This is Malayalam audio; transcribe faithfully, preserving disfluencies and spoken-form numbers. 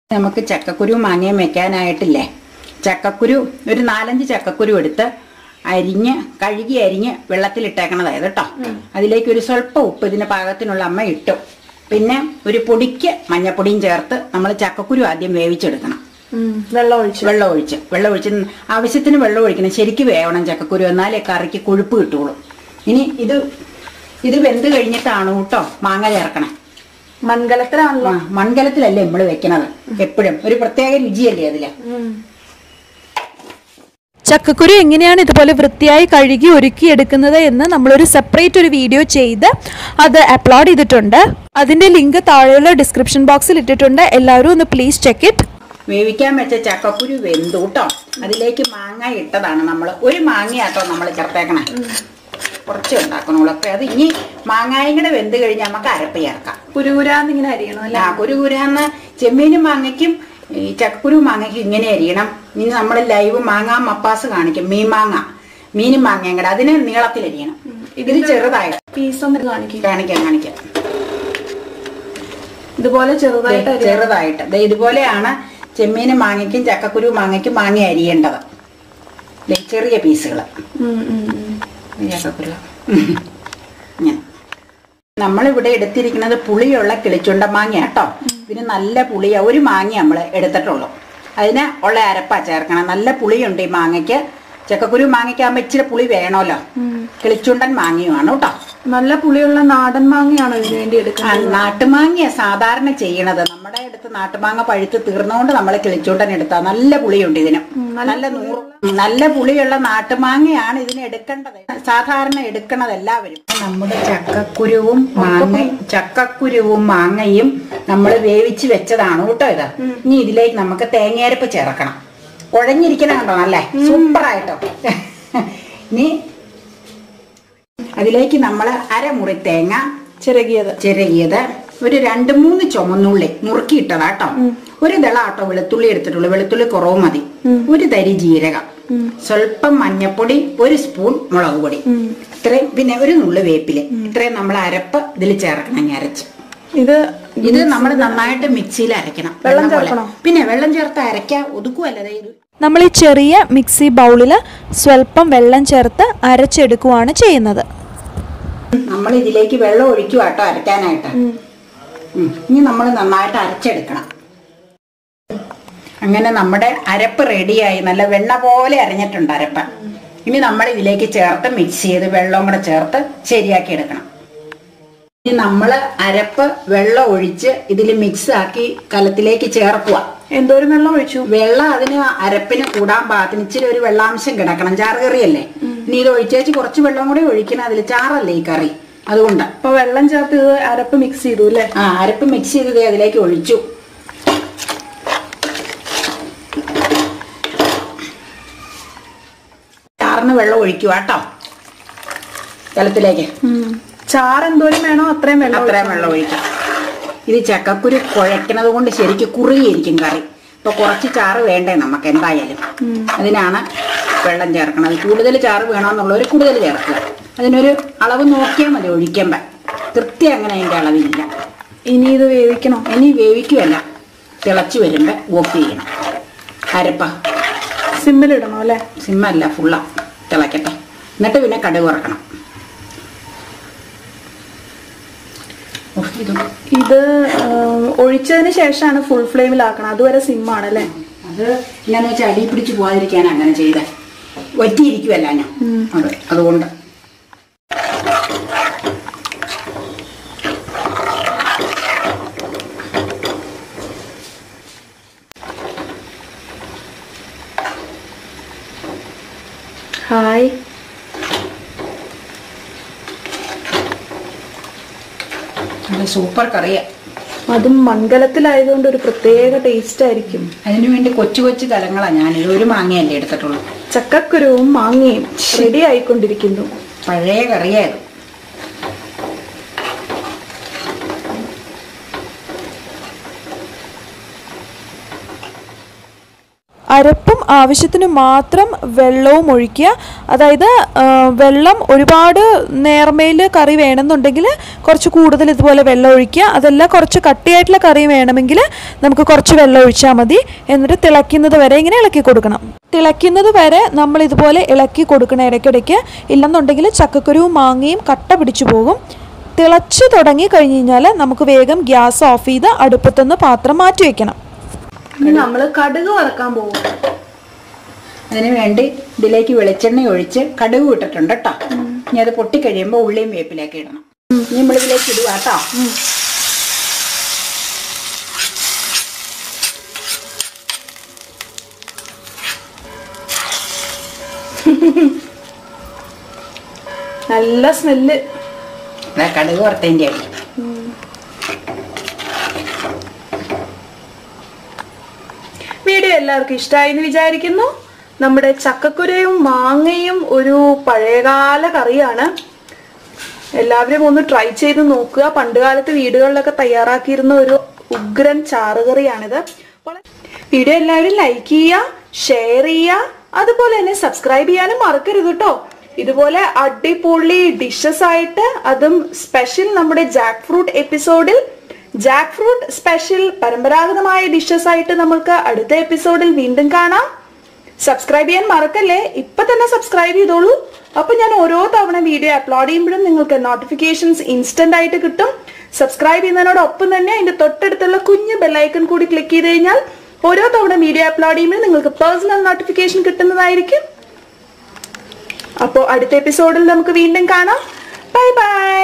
നമുക്ക് ചക്കക്കുരു മാങ്ങയും വെക്കാനായിട്ടില്ലേ, ചക്കക്കുരു ഒരു നാലഞ്ച് ചക്കക്കുരു എടുത്ത് അരിഞ്ഞ് കഴുകി അരിഞ്ഞ് വെള്ളത്തിലിട്ടേക്കണതായത് കേട്ടോ. അതിലേക്ക് ഒരു സ്വല്പം ഉപ്പ് ഇതിന് പാകത്തിനുള്ള അമ്മ ഇട്ടു. പിന്നെ ഒരു പൊടിക്ക് മഞ്ഞപ്പൊടിയും ചേർത്ത് നമ്മൾ ചക്കക്കുരു ആദ്യം വേവിച്ചെടുക്കണം. വെള്ളം ഒഴിച്ച് വെള്ളം ഒഴിച്ച് വെള്ളം ഒഴിച്ച് ആവശ്യത്തിന് വെള്ളം ഒഴിക്കണം. ശരിക്ക് വേവണം ചക്കക്കുരു, എന്നാലേ കറിക്ക് കൊഴുപ്പ് കിട്ടുള്ളൂ. ഇനി ഇത് ഇത് വെന്ത് കഴിഞ്ഞിട്ടാണ് കേട്ടോ മാങ്ങ ചേർക്കണം. മൺകലത്തിലാണല്ലോ. മൺകലത്തിലല്ലേ നമ്മള് വെക്കണത്. എപ്പോഴും ഒരു പ്രത്യേക രുചിയല്ലേ അതില്. ചക്കക്കുരു എങ്ങനെയാണ് ഇതുപോലെ വൃത്തിയായി കഴുകി ഒരുക്കി എടുക്കുന്നത് എന്ന് നമ്മളൊരു സെപ്പറേറ്റ് ഒരു വീഡിയോ ചെയ്ത് അത് അപ്ലോഡ് ചെയ്തിട്ടുണ്ട്. അതിന്റെ ലിങ്ക് താഴെയുള്ള ഡിസ്ക്രിപ്ഷൻ ബോക്സിൽ ഇട്ടിട്ടുണ്ട്. എല്ലാവരും ഒന്ന് പ്ലീസ് ചെക്ക് ഇറ്റ്. വേവിക്കാൻ വെച്ച ചക്കക്കുരു വെന്തു കേട്ടോ. അതിലേക്ക് മാങ്ങ ഇട്ടതാണ് നമ്മൾ. ഒരു മാങ്ങയാട്ടോ നമ്മൾ ചേർത്തേക്കണേ. കുറച്ച് ഉണ്ടാക്കണോളൂ. അപ്പൊ അത് ഇനി മാങ്ങായും കൂടെ വെന്ത് കഴിഞ്ഞാൽ നമുക്ക് അരപ്പ് ചേർക്കാം. കുരുകുരാന്ന് ഇങ്ങനെ അരിയണം അല്ല? ആ കുരുകുരാന്ന് ചെമ്മീനും മാങ്ങയ്ക്കും ഈ ചക്കക്കുരു മാങ്ങയ്ക്കും ഇങ്ങനെ അരിയണം. ഇനി നമ്മൾ ലൈവ് മാങ്ങ മപ്പാസ് കാണിക്കും. മീൻ മാങ്ങ മീനും മാങ്ങയും കൂടെ അതിനെ നീളത്തിലരിയണം. ഇതിന് ചെറുതായിട്ട് പീസ് ഒന്ന് കാണിക്കും. കാണിക്കാം കാണിക്കാം ഇതുപോലെ ചെറുതായിട്ട് ചെറുതായിട്ട് ഇതുപോലെയാണ് ചെമ്മീനും മാങ്ങയ്ക്കും ചക്കക്കുരു മാങ്ങയ്ക്കും മാങ്ങ അരിയേണ്ടത്. ചെറിയ പീസുകൾ ചക്കക്കുരു. ഇങ്ങനെ നമ്മളിവിടെ എടുത്തിരിക്കുന്നത് പുളിയുള്ള കിളിച്ചുണ്ട മാങ്ങ കേട്ടോ. ഇതിന് നല്ല പുളിയാ. ഒരു മാങ്ങ നമ്മൾ എടുത്തിട്ടുള്ളൂ. അതിന് ഉള്ള അരപ്പാ ചേർക്കണം. നല്ല പുളിയുണ്ട് ഈ മാങ്ങയ്ക്ക്. ചക്കക്കുരു മാങ്ങയ്ക്കാകുമ്പോൾ ഇച്ചിരി പുളി വേണമല്ലോ. കിളിച്ചുണ്ടൻ മാങ്ങയുമാണ് കേട്ടോ. നല്ല പുളിയുള്ള നാടൻ മാങ്ങയാണ് ഇതിനു വേണ്ടി എടുക്കുന്നത്. നാട്ടുമാങ്ങയാ സാധാരണ ചെയ്യണത്. നമ്മുടെ അടുത്ത് നാട്ടുമാങ്ങ പഴുത്ത് തീർന്നുകൊണ്ട് നമ്മൾ കിളിച്ചുണ്ടൻ എടുത്താ നല്ല പുളിയുണ്ട് ഇതിന്. നല്ല നൂറ് നല്ല പുളിയുള്ള നാട്ടുമാങ്ങയാണ് ഇതിന് എടുക്കേണ്ടത്. സാധാരണ എടുക്കണത് എല്ലാവരും. നമ്മുടെ ചക്കക്കുരുവും മാങ്ങ ചക്കക്കുരുവും മാങ്ങയും നമ്മൾ വേവിച്ച് വെച്ചതാണ് കേട്ടോ ഇത്. ഇനി ഇതിലേക്ക് നമുക്ക് തേങ്ങയരപ്പ് ചേർക്കണം. കുഴഞ്ഞിരിക്കണ കണ്ടോ നല്ലേ സൂപ്പറായിട്ടോ. ഇനി അതിലേക്ക് നമ്മൾ അരമുറി തേങ്ങ ചിരകിയത് ചിരകിയത് ഒരു രണ്ട് മൂന്ന് ചുമന്നുള്ളി മുറുക്കിയിട്ടതാ കേട്ടോ. ഒരു ദളാട്ടോ വെളുത്തുള്ളി എടുത്തിട്ടുള്ളൂ. വെളുത്തുള്ളി കുറവ് മതി. ഒരു തരി ജീരകം, സ്വല്പം മഞ്ഞപ്പൊടി, ഒരു സ്പൂൺ മുളക് പൊടി, ഇത്രയും പിന്നെ ഒരു നുള്ളു വേപ്പില്. ഇത്രയും നമ്മൾ അരപ്പ് ഇതിൽ ചേർക്കണം. ഇനി അരച്ച് ഇത് ഇത് നമ്മൾ നന്നായിട്ട് മിക്സിയിൽ അരക്കണം. പിന്നെ വെള്ളം ചേർത്ത് അരയ്ക്കാൻ ഒതുക്കുവല്ലേ. ഇത് നമ്മൾ ഈ ചെറിയ മിക്സി ബൗളിൽ സ്വല്പം വെള്ളം ചേർത്ത് അരച്ചെടുക്കുകയാണ് ചെയ്യുന്നത്. നമ്മൾ ഇതിലേക്ക് വെള്ളം ഒഴിക്കുക കേട്ടോ അരയ്ക്കാനായിട്ട്. ഇനി നമ്മൾ നന്നായിട്ട് അരച്ചെടുക്കണം. അങ്ങനെ നമ്മുടെ അരപ്പ് റെഡിയായി. നല്ല വെണ്ണ പോലെ അരഞ്ഞിട്ടുണ്ട് അരപ്പ്. ഇനി നമ്മൾ ഇതിലേക്ക് ചേർത്ത് മിക്സ് ചെയ്ത് വെള്ളവും കൂടെ ചേർത്ത് ശരിയാക്കി എടുക്കണം. ഇനി നമ്മൾ അരപ്പ് വെള്ളം ഒഴിച്ച് ഇതിൽ മിക്സ് ആക്കി കലത്തിലേക്ക് ചേർക്കുക. എന്തോരം വെള്ളം ഒഴിച്ചു? വെള്ളം അതിന് അരപ്പിന് കൂടാൻ പാകത്തിന് ഇച്ചിരി ഒരു വെള്ളാംശം കിടക്കണം. ചാറ് കറിയല്ലേ. ഇനി ഇത് ഒഴിച്ചേച്ച് കുറച്ച് വെള്ളം കൂടി ഒഴിക്കണം. അതിൽ ചാറല്ലേ ഈ കറി, അതുകൊണ്ട്. അപ്പൊ വെള്ളം ചേർത്ത് ഇത് അരപ്പ് മിക്സ് ചെയ്തു അല്ലേ? ആ അരപ്പ് മിക്സ് ചെയ്ത് അതിലേക്ക് ഒഴിച്ചു. ചാറിന് വെള്ളം ഒഴിക്കുക കേട്ടോ കലത്തിലേക്ക്. ചാറ് എന്തോരം വേണോ അത്രയും വെള്ളം അത്രയും വെള്ളം ഒഴിക്കാം. ഇത് ചക്കക്കുരു കുഴയ്ക്കണത് കൊണ്ട് ശരിക്കും കുറുകിയിരിക്കും കറി. ഇപ്പൊ കുറച്ച് ചാറ് വേണ്ടേ നമുക്ക് എന്തായാലും. അതിനാണ് വെള്ളം ചേർക്കണത്. കൂടുതൽ ചാറ് വേണമെന്നുള്ളവർ കൂടുതൽ ചേർക്കുക. അതിനൊരു അളവ് നോക്കിയാൽ മതി ഒഴിക്കുമ്പോൾ. തൃപ്തി അങ്ങനെ അതിൻ്റെ അളവില്ല. ഇനി ഇത് വേവിക്കണോ? ഇനി വേവിക്കുമല്ല, തിളച്ച് വരുമ്പോൾ ഓഫ് ചെയ്യണം. അരപ്പ സിമ്മിലിടണോ അല്ലേ? സിമ്മല്ല, ഫുള്ള തിളക്കട്ടെ. എന്നിട്ട് പിന്നെ കടുക് വറക്കണം. ഇത് ഒഴിച്ചതിന് ശേഷമാണ് ഫുൾ ഫ്ലെയിമിലാക്കണം. അതുവരെ സിമ്മാണ് അല്ലേ? അത് എന്നാന്ന് വെച്ചാൽ അടി പിടിച്ച് പോകാതിരിക്കാൻ അങ്ങനെ ചെയ്ത ഒറ്റിയിരിക്കുമല്ല ഞാൻ. അതെ, അതുകൊണ്ട് ഹായ്. സൂപ്പർ കറിയാ. അതും മൺകലത്തിലായതുകൊണ്ട് ഒരു പ്രത്യേക ടേസ്റ്റ് ആയിരിക്കും. അതിനു വേണ്ടി കൊച്ചു കൊച്ചു കലങ്ങളാണ് ഞാനിത്. ഒരു മാങ്ങയല്ലേ എടുത്തിട്ടുള്ളൂ. ചക്കക്കുരുവും മാങ്ങയും റെഡി ആയിക്കൊണ്ടിരിക്കുന്നു. പഴയ കറിയായത്. അരപ്പും ആവശ്യത്തിന് മാത്രം വെള്ളവും ഒഴിക്കുക. അതായത് വെള്ളം ഒരുപാട് നേർമയിൽ കറി വേണമെന്നുണ്ടെങ്കിൽ കുറച്ച് കൂടുതൽ ഇതുപോലെ വെള്ളം ഒഴിക്കുക. അതല്ല കുറച്ച് കട്ടിയായിട്ടുള്ള കറി വേണമെങ്കിൽ നമുക്ക് കുറച്ച് വെള്ളം ഒഴിച്ചാൽ മതി. എന്നിട്ട് തിളയ്ക്കുന്നത് വരെ ഇങ്ങനെ ഇളക്കി കൊടുക്കണം. തിളയ്ക്കുന്നത് വരെ നമ്മൾ ഇതുപോലെ ഇളക്കി കൊടുക്കണം ഇടയ്ക്കിടയ്ക്ക്. ഇല്ലെന്നുണ്ടെങ്കിൽ ചക്കക്കുരുവും മാങ്ങയും കട്ട പിടിച്ചു പോകും. തിളച്ച് തുടങ്ങി കഴിഞ്ഞ് കഴിഞ്ഞാൽ നമുക്ക് വേഗം ഗ്യാസ് ഓഫ് ചെയ്ത് അടുപ്പത്തുനിന്ന് പാത്രം മാറ്റി വയ്ക്കണം. നമ്മൾ കടുക് വറക്കാൻ പോകും. അതിന് വേണ്ടി ഇതിലേക്ക് വെളിച്ചെണ്ണ ഒഴിച്ച് കടുക് ഇട്ടിട്ടുണ്ട് കേട്ടോ. ഇനി അത് പൊട്ടിക്കഴിയുമ്പോൾ ഉള്ളിയും വേപ്പിലേക്ക് ഇടണം. ഇനി നമ്മളിതിലേക്ക് ഇടുക കേട്ടോ. നല്ല സ്മെല്ല്. കടുക് വറുത്തതിൻ്റെ അടി. വീഡിയോ എല്ലാവർക്കും ഇഷ്ടമായി എന്ന് വിചാരിക്കുന്നു. നമ്മുടെ ചക്കക്കുരയും മാങ്ങയും ഒരു പഴയകാല കറിയാണ്. എല്ലാവരും ഒന്ന് ട്രൈ ചെയ്ത് നോക്കുക. പണ്ടുകാലത്ത് വീടുകളിലൊക്കെ തയ്യാറാക്കിയിരുന്ന ഒരു ഉഗ്രൻ ചാറുകറിയാണിത്. വീഡിയോ എല്ലാവരും ലൈക്ക് ചെയ്യുക, ഷെയർ ചെയ്യുക, അതുപോലെ തന്നെ സബ്സ്ക്രൈബ് ചെയ്യാനും മറക്കരുത് കേട്ടോ. ഇതുപോലെ അടിപൊളി ഡിഷസ് ആയിട്ട്, അതും സ്പെഷ്യൽ നമ്മുടെ ജാക്ക് ഫ്രൂട്ട് എപ്പിസോഡിൽ ജാക്ക് ഫ്രൂട്ട് സ്പെഷ്യൽ പരമ്പരാഗതമായ ഡിഷസ് ആയിട്ട് നമുക്ക് അടുത്ത എപ്പിസോഡിൽ വീണ്ടും കാണാം. സബ്സ്ക്രൈബ് ചെയ്യാൻ മറക്കല്ലേ. ഇപ്പൊ തന്നെ സബ്സ്ക്രൈബ് ചെയ്തോളൂ. അപ്പൊ ഞാൻ ഓരോ തവണ വീഡിയോ അപ്ലോഡ് ചെയ്യുമ്പോഴും നിങ്ങൾക്ക് നോട്ടിഫിക്കേഷൻസ് ഇൻസ്റ്റന്റ് ആയിട്ട് കിട്ടും. സബ്സ്ക്രൈബ് ചെയ്യുന്നതിനോടൊപ്പം തന്നെ അതിന്റെ തൊട്ടടുത്തുള്ള കുഞ്ഞു ബെല്ലൈക്കൺ കൂടി ക്ലിക്ക് ചെയ്ത് കഴിഞ്ഞാൽ ഓരോ തവണ വീഡിയോ അപ്ലോഡ് ചെയ്യുമ്പോഴും നിങ്ങൾക്ക് പേഴ്സണൽ നോട്ടിഫിക്കേഷൻ കിട്ടുന്നതായിരിക്കും. അപ്പോൾ അടുത്ത എപ്പിസോഡിൽ നമുക്ക് വീണ്ടും കാണാം. Bye by.